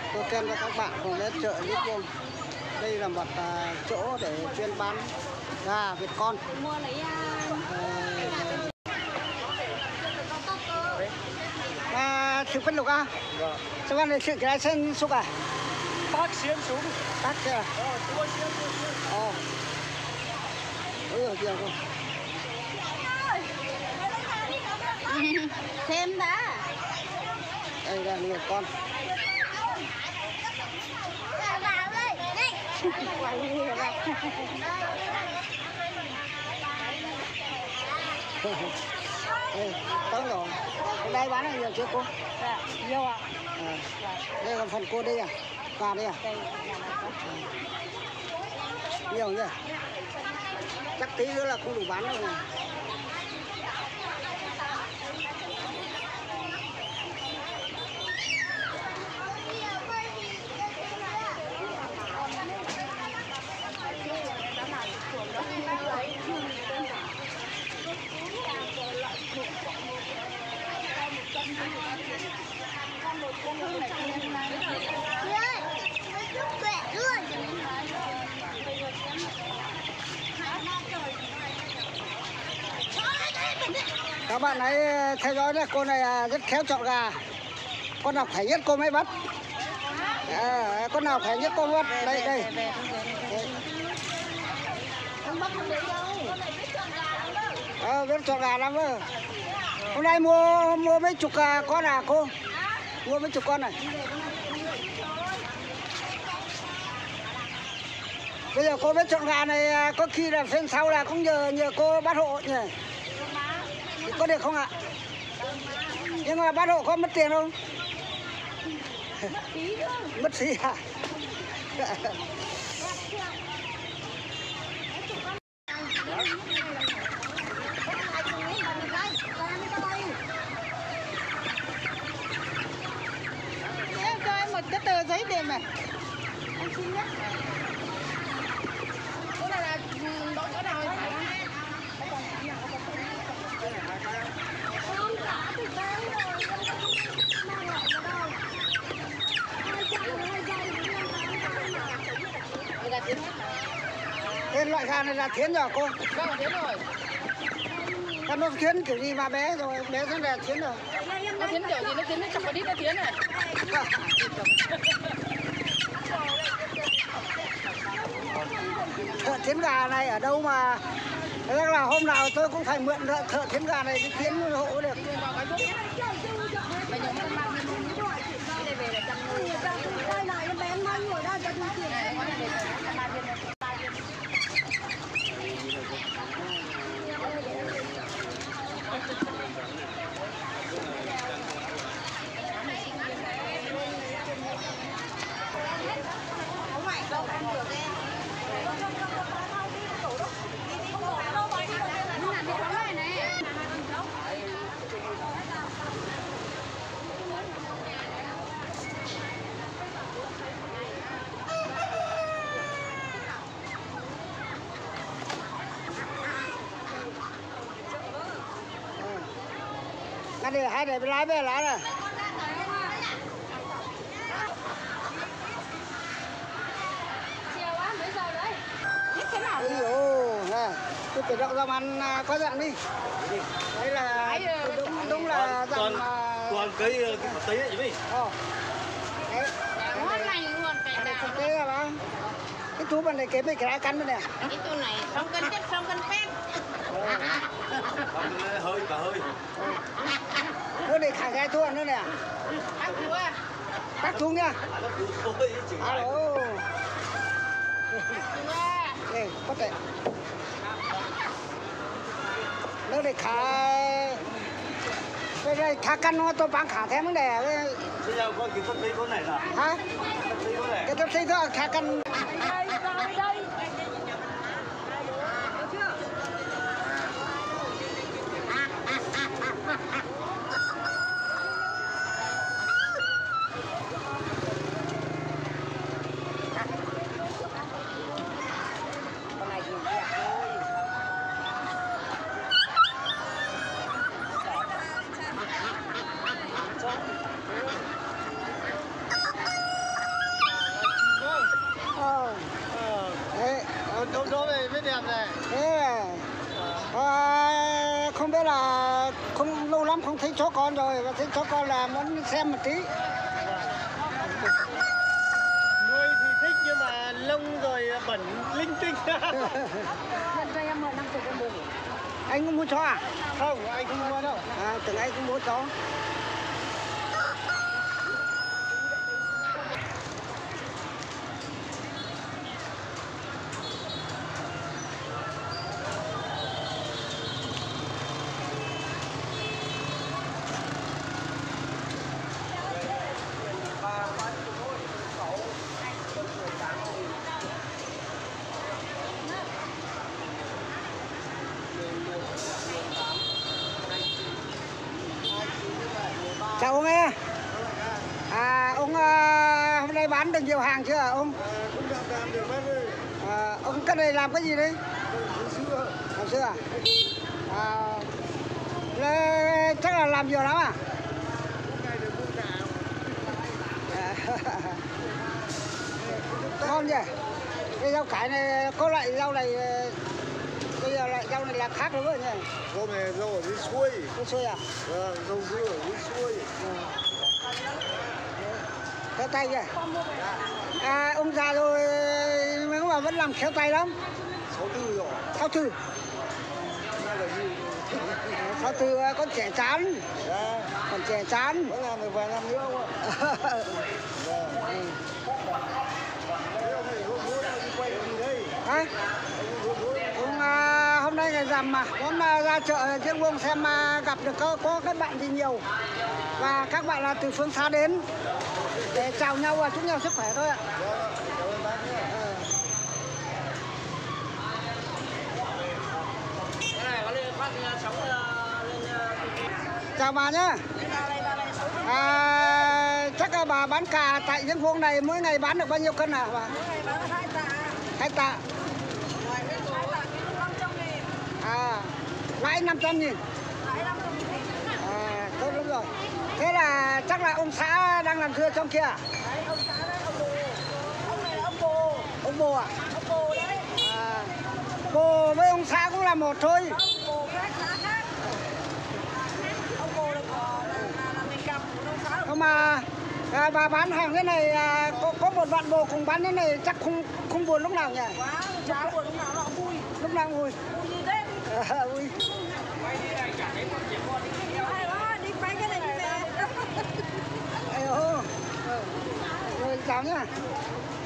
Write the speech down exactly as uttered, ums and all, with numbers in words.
Tôi khen cho các bạn cùng đến chợ Lý Vương. Đây là một uh, chỗ để chuyên bán gà vịt con. Mua lấy à sự phân lục à? Sao bạn này sự cái sen xúc à? Tác xiên xuống. Tác chưa? Ờ, tua xiên tua xiên. Ồ. Ừ, chưa không? thêm đã. Đây là người con. Đây, tấm rồi. Đây bán là nhiều chưa cô? Dạ, nhiều ạ. À. Đây còn phần cô đây à? Gà đây à? Đây à. Nhiều nhỉ? Chắc tí nữa là không đủ bán đâu này. Các bạn hãy theo dõi đấy, cô này rất khéo chọn gà. Con nào khỏe nhất cô mới bắt. À, con nào khỏe nhất cô bắt. Đây đây. Ờ, biết chọn gà lắm cơ. Hôm nay mua mua mấy chục con à cô? Mua mấy chục con này. Bây giờ cô biết chọn gà này, có khi là phía sau là cũng nhờ nhờ cô bắt hộ nhỉ? Có được không ạ? Nhưng mà bắt hộ có mất tiền không? mất phí chứ. Mất phí à? Em cho em một cái tờ giấy để mà em xin nhé. Cái này là đỗ chỗ nào rồi phải không? Không cả thì bán rồi, không có mang lại vào đâu. Hai trăm hai giây cũng là tiến hết. Tên loại gà này là thiến rồi cô? Vâng, tiến rồi. Con nó thiến kiểu gì mà bé rồi, bé rất là thiến rồi. Nó tiến kiểu gì? Nó tiến nó chọc vào đít nó tiến này. Thợ thiến gà này ở đâu mà chắc là hôm nào tôi cũng phải mượn thợ, thợ thiến gà này đi thiến hộ được. Cái này hai để lái về lái này. Chiều á, mấy giờ đấy? Biết thế nào? Ôi dồi, nè, tôi phải đậu dòng ăn có dặn đi. Đấy là đúng, đúng là dặn toàn, toàn cái cái quả tấy ấy chứ. Ồ. Đấy. Ngon lành luôn cái Này nào. thực tế là bao? Cái túi bên này kế mấy cái cắn bên này. Cái túi này xong cân chất xong cân pet. Hơi cả hơi. Nó để khả gai thuốc nữa nè. Bác chú à? Tắt xuống nha. Alo. Chú à? Đây, có thể. Nó để khả... Đây đây, khả căn nó tôi bán khả thêm vấn đề. Bây giờ con cái con tấy con này là? Hả? Con tấy con này. Cái tôi thấy thôi, khả căn... Đây, đây, đây. làm này. Thế à, không biết là không lâu lắm không thấy chó con rồi, và thấy chó con là muốn xem một tí. Nuôi thì thích nhưng mà lông rồi bẩn linh tinh. Nhân cho em mượn năm chục em bù. Anh cũng muốn chó à? Không, anh không mua đâu. À, tưởng anh cũng muốn chó. Chào ông ơi. À, ông à, hôm nay bán được nhiều hàng chưa hả ông? Không làm làm được bác ơi. À, ông cái này làm cái gì đấy? Xưa. Làm xưa à? À lê, chắc là làm nhiều lắm à? Ngày được cũng nào. Ngon nhỉ? Cái rau cải này có loại rau này, bây giờ loại rau này là khác đúng rồi nhỉ? Rau này rau ở dưới xuôi. Cái xuôi à? Vâng, rau dưa ở dưới xuôi. Khéo tay kìa. À, ông già rồi nhưng mà vẫn làm khéo tay lắm. Sáu tư rồi. Sáu tư. Sáu tư con trẻ chán. Dạ. Còn trẻ chán. Vẫn làm được vài năm nữa không ạ? Vâng. Thế ông này hôm bữa đi quay cái gì đây? Hả? Ông à, hôm nay ngày rằm mà, muốn à, ra chợ Diễn Vương xem à, gặp được có, có các bạn gì nhiều. Và các bạn là từ phương xa đến để chào nhau và chúc nhau sức khỏe thôi ạ. Cảm ơn bác nhé. Chào bà nhé. À, chắc là bà bán cà tại Diễn Vương này mỗi ngày bán được bao nhiêu cân à bà? Mỗi ngày bán hai tạ. Hai tạ. Hai tạ năm trăm nghìn. À, lãi năm trăm nghìn. Lãi năm trăm nghìn. À, tốt lắm rồi. Thế là chắc là ông xã đang làm dưa trong kia à? Đấy, ông xã đấy, ông bồ. Ông này là ông bồ. Ông bồ à? Ông bồ đấy. À, bồ với ông xã cũng là một thôi. Ông bồ khác, xã khác. Ông bồ là, là, là, là mình cầm, ông xã là Nhưng mà à, bà bán hàng thế này à, có, có một bạn bồ cùng bán thế này chắc không không buồn lúc nào nhỉ? quá. Giá của lúc nào nó cũng vui. Lúc nào cũng vui. Vui như thế. À, vui. Ai đó, đi quay cái này đi về. Ây dồi. Rồi chào nhá.